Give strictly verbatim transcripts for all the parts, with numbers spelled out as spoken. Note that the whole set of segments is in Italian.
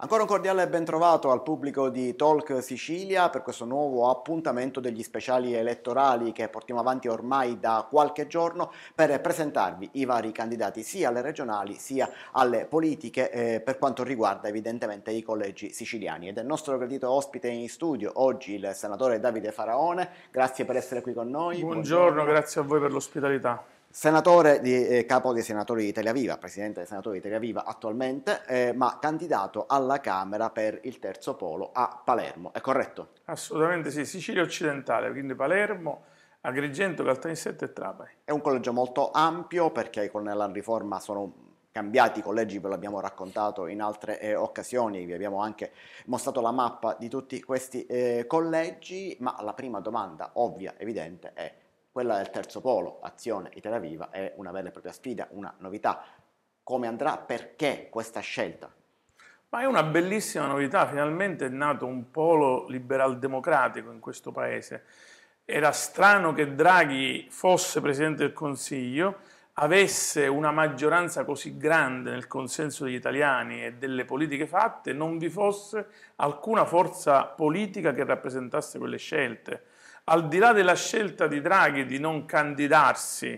Ancora un cordiale ben trovato al pubblico di Talk Sicilia per questo nuovo appuntamento degli speciali elettorali che portiamo avanti ormai da qualche giorno per presentarvi i vari candidati sia alle regionali sia alle politiche eh, per quanto riguarda evidentemente i collegi siciliani. Ed è il nostro gradito ospite in studio oggi il senatore Davide Faraone. Grazie per essere qui con noi. Buongiorno, Buongiorno. grazie a voi per l'ospitalità. Senatore di eh, capo dei senatori di Italia Viva, presidente dei senatori di Italia Viva attualmente, eh, ma candidato alla Camera per il terzo polo a Palermo, è corretto? Assolutamente sì, Sicilia occidentale, quindi Palermo, Agrigento, Caltanissetta e Trapani. È un collegio molto ampio perché con la riforma sono cambiati i collegi, ve l'abbiamo raccontato in altre eh, occasioni, vi abbiamo anche mostrato la mappa di tutti questi eh, collegi, ma la prima domanda ovvia, evidente, è quella del terzo polo, Azione Italia Viva, è una vera e propria sfida, una novità. Come andrà? Perché questa scelta? Ma è una bellissima novità, finalmente è nato un polo liberal-democratico in questo paese. Era strano che Draghi fosse Presidente del Consiglio, avesse una maggioranza così grande nel consenso degli italiani e delle politiche fatte, non vi fosse alcuna forza politica che rappresentasse quelle scelte. Al di là della scelta di Draghi di non candidarsi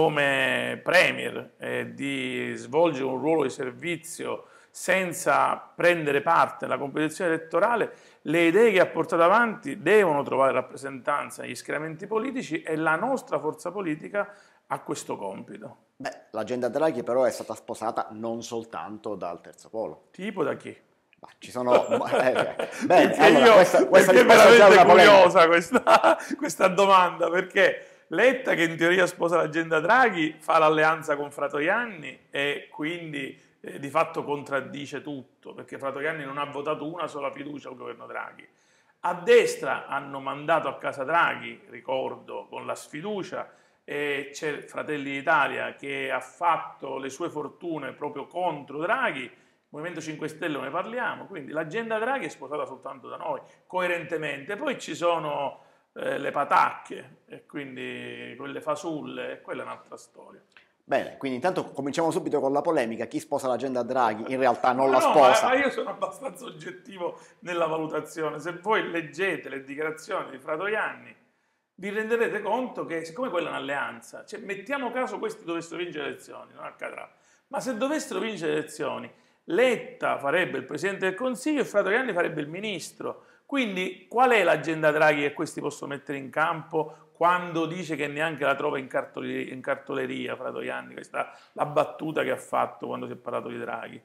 come premier e di svolgere un ruolo di servizio senza prendere parte alla competizione elettorale, le idee che ha portato avanti devono trovare rappresentanza negli schieramenti politici e la nostra forza politica ha questo compito. Beh, l'agenda Draghi però è stata sposata non soltanto dal terzo polo. Tipo da chi? Ma ci sono... Eh, bene, allora, io, questa, questa perché è risposta è già veramente una curiosa questa, questa domanda, perché Letta, che in teoria sposa l'agenda Draghi, fa l'alleanza con Fratoianni e quindi eh, di fatto contraddice tutto, perché Fratoianni non ha votato una sola fiducia al governo Draghi. A destra hanno mandato a casa Draghi, ricordo, con la sfiducia, e c'è Fratelli d'Italia che ha fatto le sue fortune proprio contro Draghi. Movimento cinque Stelle ne parliamo, quindi l'agenda Draghi è sposata soltanto da noi, coerentemente. Poi ci sono eh, le patacche, e quindi quelle fasulle, e quella è un'altra storia. Bene, quindi intanto cominciamo subito con la polemica. Chi sposa l'agenda Draghi in realtà non la no, sposa. Ma, ma io sono abbastanza oggettivo nella valutazione. Se voi leggete le dichiarazioni di Fratoianni, vi renderete conto che siccome quella è un'alleanza, cioè mettiamo caso questi dovessero vincere le elezioni, non accadrà, ma se dovessero vincere le elezioni, Letta farebbe il Presidente del Consiglio e Fratoianni farebbe il Ministro. Quindi qual è l'agenda Draghi che questi possono mettere in campo quando dice che neanche la trova in cartoleria, in cartoleria Fratoianni? Questa è la battuta che ha fatto quando si è parlato di Draghi.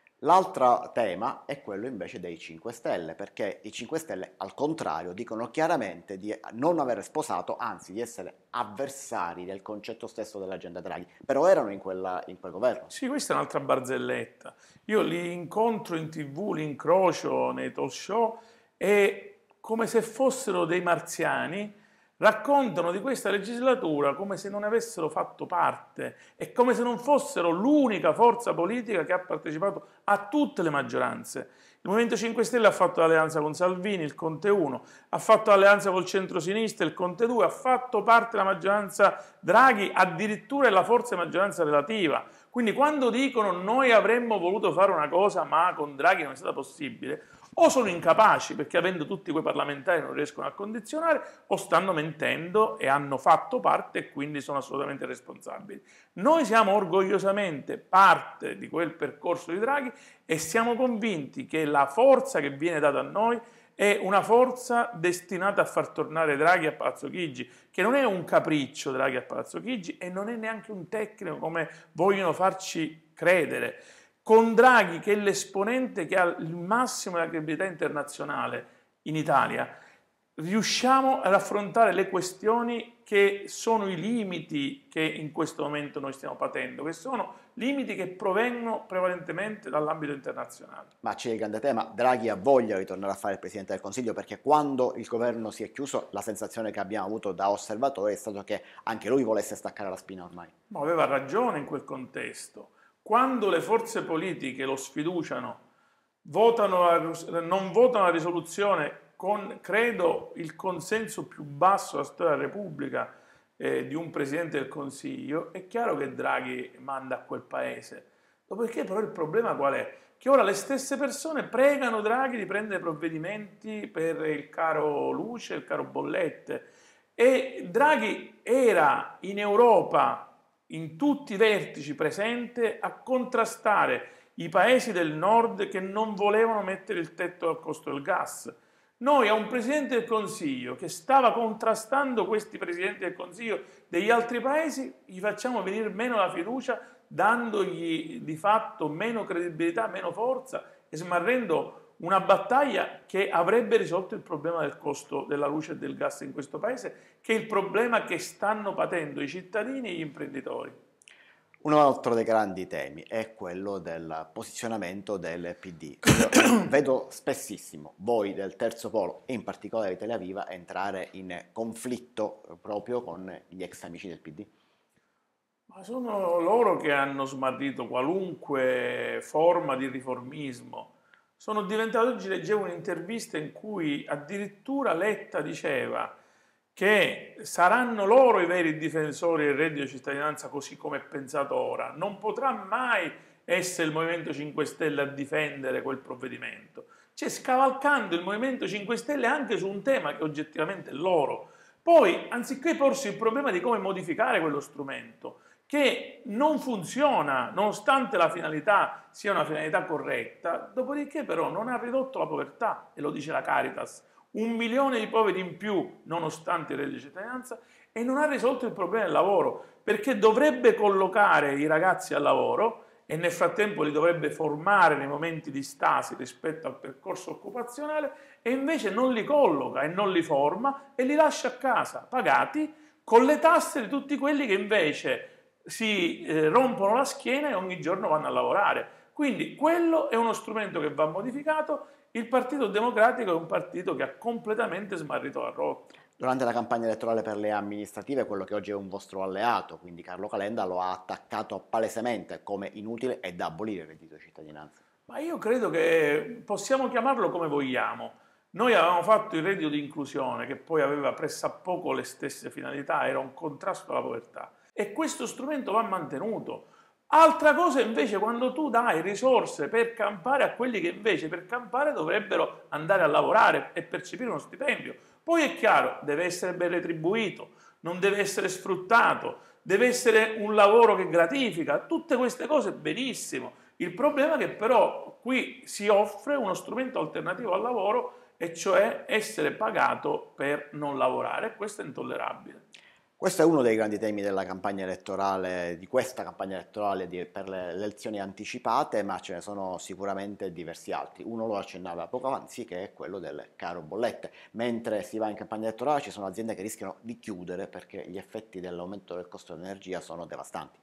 L'altro tema è quello invece dei cinque Stelle, perché i cinque Stelle al contrario dicono chiaramente di non aver sposato, anzi di essere avversari del concetto stesso dell'agenda Draghi, però erano in, quella, in quel governo. Sì, questa è un'altra barzelletta. Io li incontro in tv, li incrocio nei talk show e come se fossero dei marziani raccontano di questa legislatura come se non avessero fatto parte e come se non fossero l'unica forza politica che ha partecipato a tutte le maggioranze. Il Movimento cinque Stelle ha fatto l'alleanza con Salvini, il Conte uno, ha fatto l'alleanza col centro-sinistra, il Conte due, ha fatto parte della maggioranza Draghi, addirittura è la forza di maggioranza relativa. Quindi quando dicono noi avremmo voluto fare una cosa ma con Draghi non è stata possibile, o sono incapaci perché avendo tutti quei parlamentari non riescono a condizionare, o stanno mentendo e hanno fatto parte e quindi sono assolutamente responsabili. Noi siamo orgogliosamente parte di quel percorso di Draghi e siamo convinti che la forza che viene data a noi è una forza destinata a far tornare Draghi a Palazzo Chigi, che non è un capriccio Draghi a Palazzo Chigi e non è neanche un tecnico come vogliono farci credere. Con Draghi, che è l'esponente che ha il massimo della credibilità internazionale in Italia, riusciamo ad affrontare le questioni che sono i limiti che in questo momento noi stiamo patendo, che sono limiti che provengono prevalentemente dall'ambito internazionale. Ma c'è il grande tema, Draghi ha voglia di tornare a fare il Presidente del Consiglio, perché quando il governo si è chiuso la sensazione che abbiamo avuto da osservatori è stato che anche lui volesse staccare la spina ormai. Ma aveva ragione in quel contesto. Quando le forze politiche lo sfiduciano, votano la, non votano la risoluzione con, credo, il consenso più basso della storia della Repubblica eh, di un Presidente del Consiglio, è chiaro che Draghi manda a quel paese. Dopodiché però il problema qual è? Che ora le stesse persone pregano Draghi di prendere provvedimenti per il caro luce, il caro bollette, e Draghi era in Europa, in tutti i vertici presente, a contrastare i paesi del nord che non volevano mettere il tetto al costo del gas. Noi a un Presidente del Consiglio che stava contrastando questi Presidenti del Consiglio degli altri paesi, gli facciamo venire meno la fiducia, dandogli di fatto meno credibilità, meno forza e smarrendo una battaglia che avrebbe risolto il problema del costo della luce e del gas in questo paese, che è il problema che stanno patendo i cittadini e gli imprenditori. Un altro dei grandi temi è quello del posizionamento del P D. Io vedo spessissimo voi del Terzo Polo, e in particolare Italia Viva, entrare in conflitto proprio con gli ex amici del P D. Ma sono loro che hanno smarrito qualunque forma di riformismo. Sono diventato, oggi leggevo un'intervista in cui addirittura Letta diceva che saranno loro i veri difensori del reddito di cittadinanza così come è pensato ora. Non potrà mai essere il Movimento cinque Stelle a difendere quel provvedimento. Cioè, scavalcando il Movimento cinque Stelle anche su un tema che oggettivamente è loro. Poi, anziché porsi il problema di come modificare quello strumento, che non funziona nonostante la finalità sia una finalità corretta, dopodiché però non ha ridotto la povertà, e lo dice la Caritas, un milione di poveri in più nonostante il reddito di cittadinanza, e non ha risolto il problema del lavoro, perché dovrebbe collocare i ragazzi al lavoro e nel frattempo li dovrebbe formare nei momenti di stasi rispetto al percorso occupazionale, e invece non li colloca e non li forma e li lascia a casa pagati con le tasse di tutti quelli che invece si eh, rompono la schiena e ogni giorno vanno a lavorare. Quindi quello è uno strumento che va modificato. Il Partito Democratico è un partito che ha completamente smarrito la rotta. Durante la campagna elettorale per le amministrative, quello che oggi è un vostro alleato, quindi Carlo Calenda, lo ha attaccato palesemente come inutile e da abolire il reddito di cittadinanza. Ma io credo che possiamo chiamarlo come vogliamo. Noi avevamo fatto il reddito di inclusione, che poi aveva pressappoco le stesse finalità, era un contrasto alla povertà. E questo strumento va mantenuto. Altra cosa invece quando tu dai risorse per campare a quelli che invece per campare dovrebbero andare a lavorare e percepire uno stipendio. Poi è chiaro, deve essere ben retribuito, non deve essere sfruttato, deve essere un lavoro che gratifica, tutte queste cose benissimo. Il problema è che però qui si offre uno strumento alternativo al lavoro, e cioè essere pagato per non lavorare, e questo è intollerabile. Questo è uno dei grandi temi della campagna elettorale, di questa campagna elettorale di, per le elezioni anticipate, ma ce ne sono sicuramente diversi altri. Uno lo accennava poco avanti, che è quello del caro bollette. Mentre si va in campagna elettorale ci sono aziende che rischiano di chiudere perché gli effetti dell'aumento del costo dell'energia sono devastanti.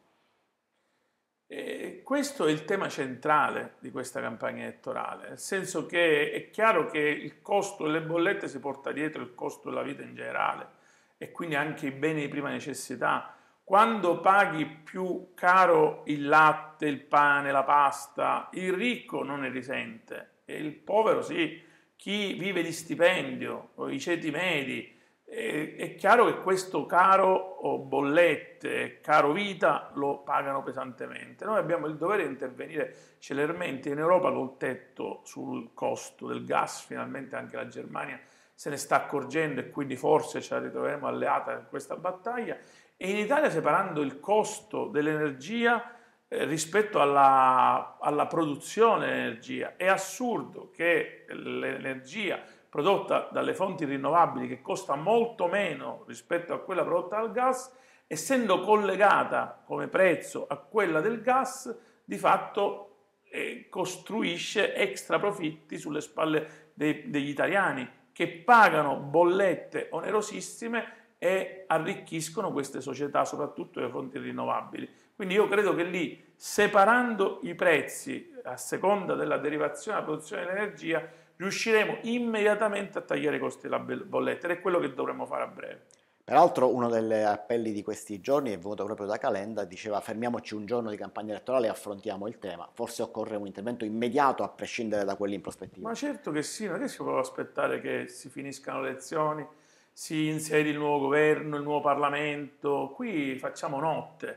E questo è il tema centrale di questa campagna elettorale, nel senso che è chiaro che il costo delle bollette si porta dietro il costo della vita in generale, e quindi anche i beni di prima necessità. Quando paghi più caro il latte, il pane, la pasta, il ricco non ne risente, e il povero sì, chi vive di stipendio, o i ceti medi. È chiaro che questo caro bollette, caro vita, lo pagano pesantemente. Noi abbiamo il dovere di intervenire celermente in Europa col tetto sul costo del gas. Finalmente anche la Germania se ne sta accorgendo, e quindi forse ce la ritroveremo alleata in questa battaglia. E in Italia, separando il costo dell'energia eh, rispetto alla, alla produzione dell'energia. È assurdo che l'energia prodotta dalle fonti rinnovabili, che costa molto meno rispetto a quella prodotta dal gas, essendo collegata come prezzo a quella del gas, di fatto eh, costruisce extra profitti sulle spalle dei, degli italiani, che pagano bollette onerosissime e arricchiscono queste società, soprattutto le fonti rinnovabili. Quindi io credo che lì, separando i prezzi a seconda della derivazione e della produzione dell'energia, riusciremo immediatamente a tagliare i costi della bolletta, ed è quello che dovremmo fare a breve. Peraltro uno degli appelli di questi giorni è venuto proprio da Calenda, diceva fermiamoci un giorno di campagna elettorale e affrontiamo il tema. Forse occorre un intervento immediato a prescindere da quelli in prospettiva. Ma certo che sì, non è che si può aspettare che si finiscano le elezioni, si insedi il nuovo governo, il nuovo Parlamento, qui facciamo notte. Qui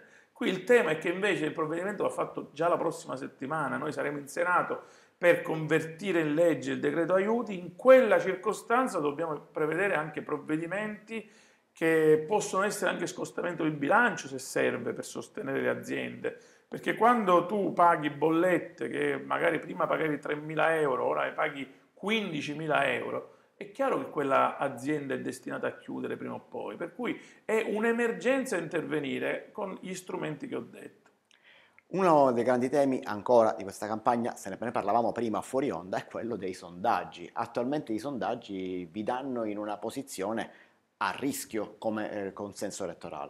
Qui il tema è che invece il provvedimento va fatto già la prossima settimana, noi saremo in Senato per convertire in legge il decreto aiuti. In quella circostanza dobbiamo prevedere anche provvedimenti che possono essere anche scostamento del bilancio se serve per sostenere le aziende, perché quando tu paghi bollette che magari prima pagavi tremila euro, ora ne paghi quindicimila euro, è chiaro che quella azienda è destinata a chiudere prima o poi, per cui è un'emergenza intervenire con gli strumenti che ho detto. Uno dei grandi temi ancora di questa campagna, se ne parlavamo prima fuori onda, è quello dei sondaggi. Attualmente i sondaggi vi danno in una posizione a rischio come eh, consenso elettorale.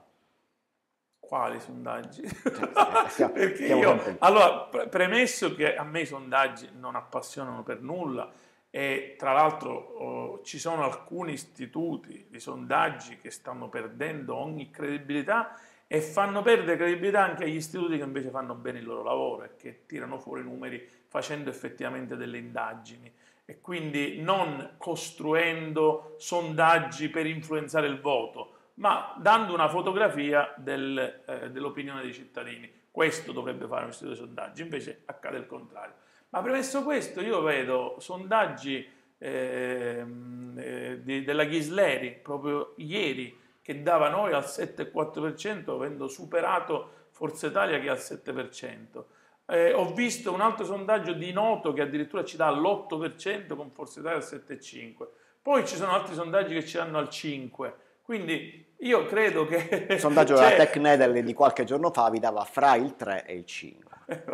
Quali sondaggi? Stiamo, Perché stiamo io, allora, premesso che a me i sondaggi non appassionano per nulla, e tra l'altro oh, ci sono alcuni istituti di sondaggi che stanno perdendo ogni credibilità e fanno perdere credibilità anche agli istituti che invece fanno bene il loro lavoro e che tirano fuori numeri facendo effettivamente delle indagini e quindi non costruendo sondaggi per influenzare il voto, ma dando una fotografia del, eh, dell'opinione dei cittadini. Questo dovrebbe fare un istituto di sondaggi, invece accade il contrario. Ma premesso questo, io vedo sondaggi eh, eh, di, della Ghisleri proprio ieri che dava noi al sette virgola quattro per cento, avendo superato Forza Italia che è al sette per cento. Eh, ho visto un altro sondaggio di Noto che addirittura ci dà l'otto per cento con Forza Italia al sette virgola cinque per cento. Poi ci sono altri sondaggi che ci danno al cinque per cento. Quindi io credo che... Il sondaggio della Tecnedel di qualche giorno fa vi dava fra il tre e il cinque.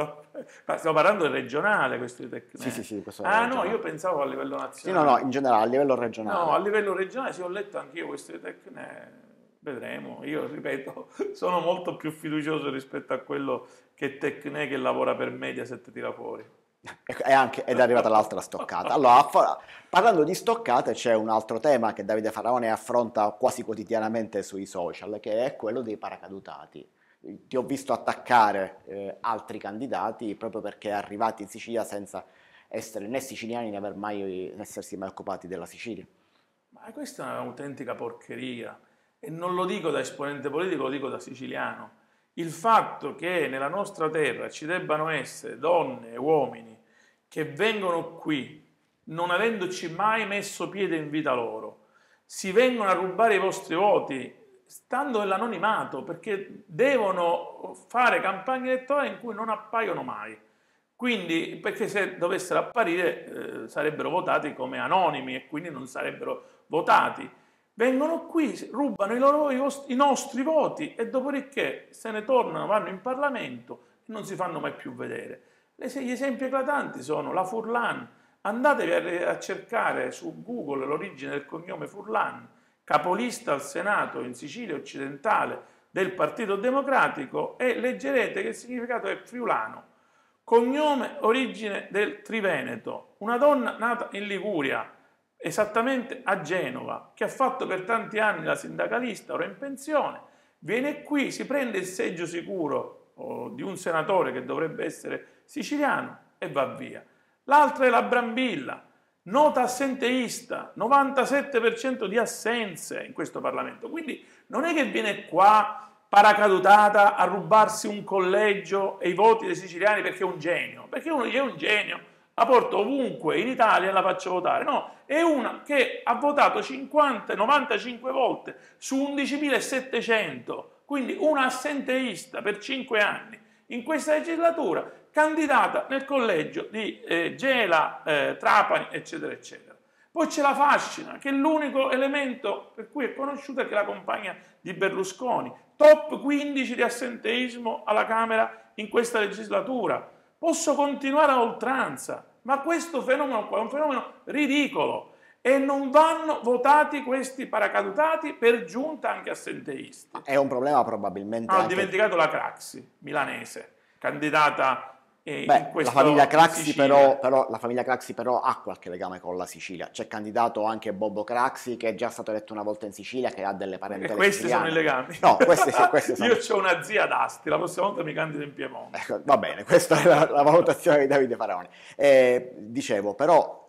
Ma stiamo parlando del regionale, questo di Tecne. Sì, sì, sì, questo Ah, no, io pensavo a livello nazionale. Sì, no, no, in generale, a livello regionale. No, a livello regionale, sì, ho letto anch'io questo di Tecne, vedremo. Io, ripeto, sono molto più fiducioso rispetto a quello che Tecne che lavora per Mediaset tira fuori. E anche, ed è arrivata l'altra stoccata. Allora, parlando di stoccate, c'è un altro tema che Davide Faraone affronta quasi quotidianamente sui social, che è quello dei paracadutati. Ti ho visto attaccare eh, altri candidati proprio perché arrivati in Sicilia senza essere né siciliani né aver mai, né essersi mai occupati della Sicilia. Ma questa è un'autentica porcheria e non lo dico da esponente politico, lo dico da siciliano. Il fatto che nella nostra terra ci debbano essere donne e uomini che vengono qui non avendoci mai messo piede in vita loro, si vengono a rubare i vostri voti stando nell'anonimato perché devono fare campagne elettorali in cui non appaiono mai. Quindi, perché se dovessero apparire eh, sarebbero votati come anonimi e quindi non sarebbero votati. Vengono qui, rubano i, loro, i, i nostri voti e dopodiché se ne tornano, vanno in Parlamento e non si fanno mai più vedere. Gli esempi eclatanti sono la Furlan. Andatevi a, a cercare su Google l'origine del cognome Furlan, capolista al Senato in Sicilia occidentale del Partito Democratico, e leggerete che il significato è friulano. Cognome, origine del Triveneto, una donna nata in Liguria, esattamente a Genova, che ha fatto per tanti anni la sindacalista, ora in pensione, viene qui, si prende il seggio sicuro oh, di un senatore che dovrebbe essere siciliano e va via. L'altra è la Brambilla, nota assenteista, novantasette per cento di assenze in questo Parlamento, quindi non è che viene qua paracadutata a rubarsi un collegio e i voti dei siciliani perché è un genio, perché uno dice è un genio, la porto ovunque in Italia e la faccio votare. No, è una che ha votato cinquanta novantacinque volte su undicimilasettecento, quindi una assenteista per cinque anni in questa legislatura, candidata nel collegio di eh, Gela, eh, Trapani, eccetera, eccetera. Poi c'è la Fascina, che è l'unico elemento per cui è conosciuta, che è la compagna di Berlusconi. Top quindici di assenteismo alla Camera in questa legislatura. Posso continuare a oltranza, ma questo fenomeno qua è un fenomeno ridicolo e non vanno votati questi paracadutati, per giunta anche assenteisti. È un problema probabilmente ah, Ho anche... dimenticato la Craxi, milanese, candidata eh, Beh, in questo la famiglia Craxi Sicilia. però, però, la famiglia Craxi però ha qualche legame con la Sicilia. C'è candidato anche Bobo Craxi, che è già stato eletto una volta in Sicilia, che ha delle parentele e questi siciliane. sono i legami. No, questi sì, questi sono... Io ho una zia ad Asti, la prossima volta mi candido in Piemonte. Ecco, va bene, questa è la, la valutazione di Davide Faraone. Eh, dicevo, però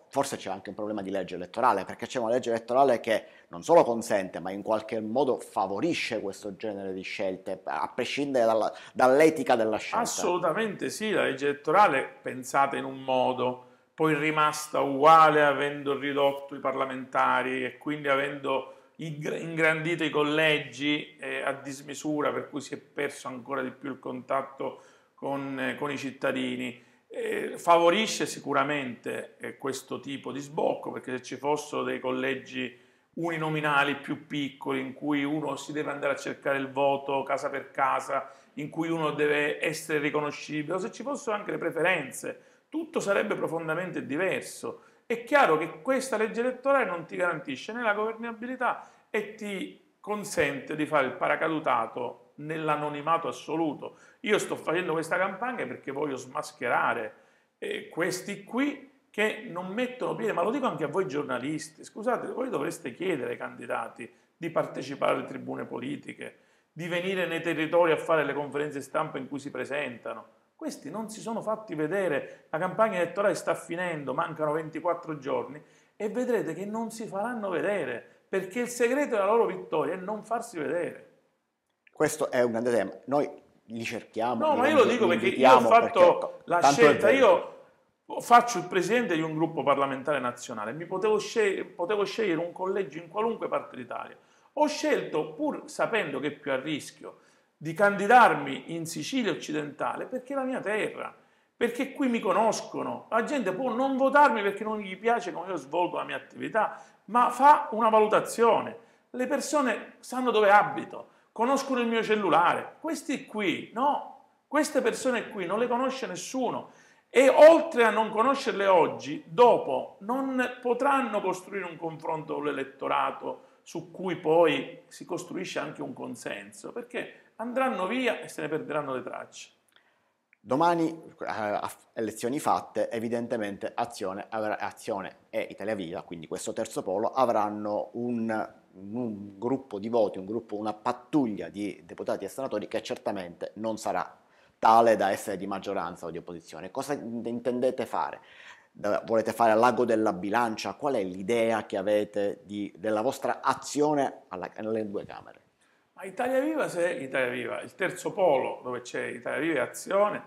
forse c'è anche un problema di legge elettorale, perché c'è una legge elettorale che non solo consente, ma in qualche modo favorisce questo genere di scelte, a prescindere dalla- dall'etica della scelta. Assolutamente sì, la legge elettorale è pensata in un modo, poi rimasta uguale avendo ridotto i parlamentari e quindi avendo ingrandito i collegi eh, a dismisura, per cui si è perso ancora di più il contatto con, eh, con i cittadini. Eh, favorisce sicuramente eh, questo tipo di sbocco, perché se ci fossero dei collegi uninominali più piccoli in cui uno si deve andare a cercare il voto casa per casa, in cui uno deve essere riconoscibile, o se ci fossero anche le preferenze, tutto sarebbe profondamente diverso. È chiaro che questa legge elettorale non ti garantisce né la governabilità e ti consente di fare il paracadutato nell'anonimato assoluto. Io sto facendo questa campagna perché voglio smascherare eh, questi qui che non mettono piede, ma lo dico anche a voi giornalisti, scusate, voi dovreste chiedere ai candidati di partecipare alle tribune politiche, di venire nei territori a fare le conferenze stampa in cui si presentano. Questi non si sono fatti vedere, la campagna elettorale sta finendo, mancano ventiquattro giorni e vedrete che non si faranno vedere, perché il segreto della loro vittoria è non farsi vedere. Questo è un grande tema. Noi li cerchiamo, No, li, ma io lo li dico perché io ho invitiamo perché fatto la tanto è scelta, vero. io faccio il presidente di un gruppo parlamentare nazionale, mi potevo scegliere, potevo scegliere un collegio in qualunque parte d'Italia. Ho scelto, pur sapendo che è più a rischio, di candidarmi in Sicilia occidentale perché è la mia terra, perché qui mi conoscono. La gente può non votarmi perché non gli piace come io svolgo la mia attività, ma fa una valutazione. Le persone sanno dove abito, conoscono il mio cellulare. Questi qui, no, queste persone qui non le conosce nessuno. E oltre a non conoscerle oggi, dopo non potranno costruire un confronto con l'elettorato su cui poi si costruisce anche un consenso, perché andranno via e se ne perderanno le tracce. Domani, eh, a elezioni fatte, evidentemente Azione, avrà- Azione e Italia Viva, quindi questo terzo polo, avranno un, un gruppo di voti, un gruppo, una pattuglia di deputati e senatori che certamente non sarà tale da essere di maggioranza o di opposizione. Cosa intendete fare? Da- Volete fare l'ago della bilancia? Qual è l'idea che avete di- della vostra azione alla- nelle due Camere? Ma Italia Viva, se Italia Viva, il terzo polo dove c'è Italia Viva e Azione,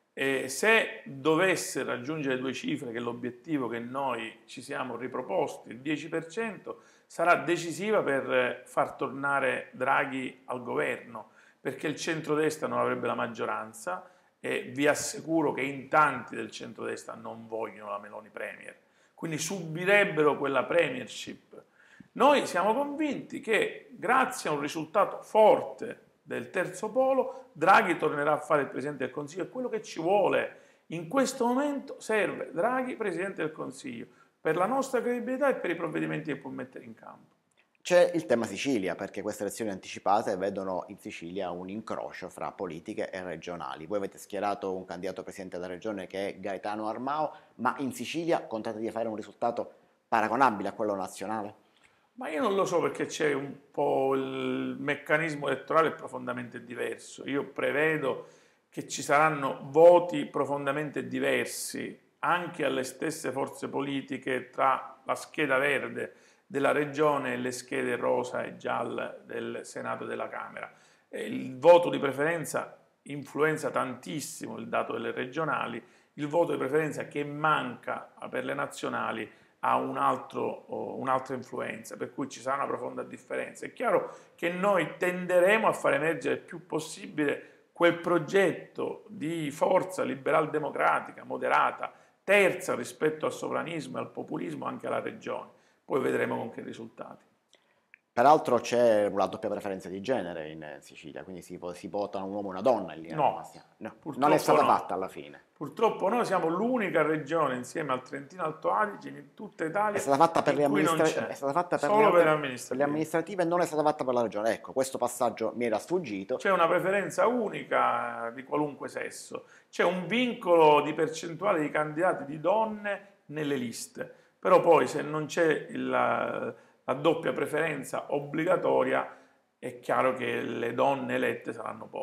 e se dovesse raggiungere due cifre, che è l'obiettivo che noi ci siamo riproposti, il dieci per cento, sarà decisiva per far tornare Draghi al governo, perché il centrodestra non avrebbe la maggioranza e vi assicuro che in tanti del centrodestra non vogliono la Meloni Premier, quindi subirebbero quella premiership. Noi siamo convinti che grazie a un risultato forte del terzo polo, Draghi tornerà a fare il Presidente del Consiglio. È quello che ci vuole. In questo momento serve Draghi Presidente del Consiglio per la nostra credibilità e per i provvedimenti che può mettere in campo. C'è il tema Sicilia, perché queste elezioni anticipate vedono in Sicilia un incrocio fra politiche e regionali. Voi avete schierato un candidato presidente della regione che è Gaetano Armao, ma in Sicilia contate di fare un risultato paragonabile a quello nazionale? Ma io non lo so perché c'è un po' il meccanismo elettorale profondamente diverso. Io prevedo che ci saranno voti profondamente diversi anche alle stesse forze politiche tra la scheda verde della regione e le schede rosa e gialla del Senato e della Camera. Il voto di preferenza influenza tantissimo il dato delle regionali, il voto di preferenza che manca per le nazionali ha un altro, un'altra influenza, per cui ci sarà una profonda differenza. È chiaro che noi tenderemo a far emergere il più possibile quel progetto di forza liberal-democratica, moderata, terza rispetto al sovranismo e al populismo anche alla regione. Poi vedremo con che risultati. Peraltro c'è una doppia preferenza di genere in Sicilia, quindi si, si vota un uomo e una donna in linea di No, massima. No, non è purtroppo stata no. fatta alla fine. Purtroppo noi siamo l'unica regione insieme al Trentino Alto Adige in tutta Italia È stata fatta per in le, cui non amministra- c'è, è stata fatta per le, solo per le altre- per le amministrative. amministrative e non è stata fatta per la regione. Ecco, questo passaggio mi era sfuggito. C'è una preferenza unica di qualunque sesso, c'è un vincolo di percentuale di candidati di donne nelle liste, però poi se non c'è la, la doppia preferenza obbligatoria è chiaro che le donne elette saranno poche.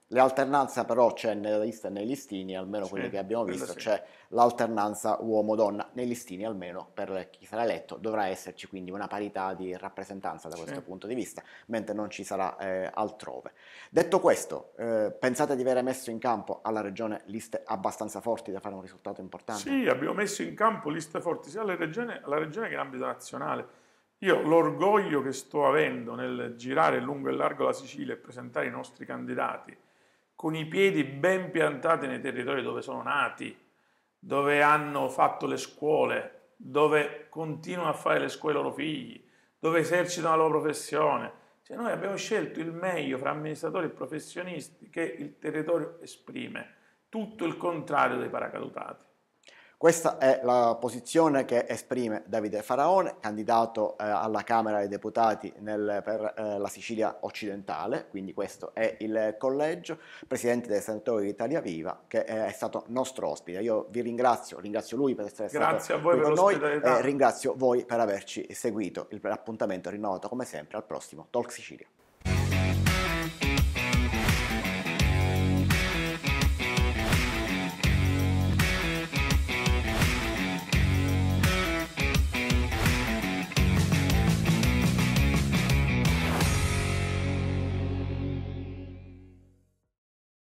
L'alternanza però c'è nelle liste e nei listini, almeno Sì, quelli che abbiamo quello visto, sì. c'è l'alternanza uomo-donna. Nei listini almeno per chi sarà eletto dovrà esserci quindi una parità di rappresentanza da Sì. questo punto di vista, mentre non ci sarà eh, altrove. Detto questo, eh, pensate di aver messo in campo alla Regione liste abbastanza forti da fare un risultato importante? Sì, abbiamo messo in campo liste forti sia alla regione, alla regione che in ambito nazionale. Io l'orgoglio che sto avendo nel girare lungo e largo la Sicilia e presentare i nostri candidati con i piedi ben piantati nei territori dove sono nati, dove hanno fatto le scuole, dove continuano a fare le scuole i loro figli, dove esercitano la loro professione. Cioè noi abbiamo scelto il meglio fra amministratori e professionisti che il territorio esprime, tutto il contrario dei paracadutati. Questa è la posizione che esprime Davide Faraone, candidato eh, alla Camera dei Deputati nel- per eh, la Sicilia occidentale, quindi questo è il collegio, presidente dei senatori di Italia Viva, che eh, è stato nostro ospite. Io vi ringrazio, ringrazio lui per essere stato Grazie a voi qui per con noi e l'ospitalità. ringrazio voi per averci seguito. L'appuntamento è rinnovato come sempre al prossimo Talk Sicilia.